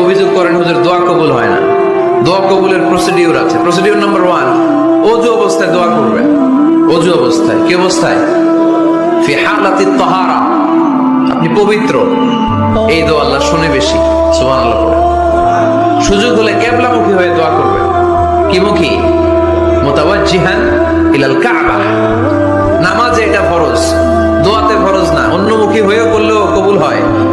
অভিযোগ করেন হুজুর দোয়া কবুল হয় না। দোয়া কবুলের প্রসিডিউর আছে। প্রসিডিউর নাম্বার 1, ওযু অবস্থায় দোয়া করবেন। ওযু অবস্থায়, কি অবস্থায়? ফি হালাতিত তাহারা, আপনি পবিত্র, এই দোয়া আল্লাহ শুনে বেশি। সুবহানাল্লাহ পড়ে। সুযোগ হলে কিবলামুখী হয়ে দোয়া করবেন। কি মুখী? মুতাওয়াজ্জিহান ইলাল কাবা। নামাজে এটা ফরজ, দোয়াতে ফরজ না। অন্যমুখী হয়েও করলেও কবুল হয়।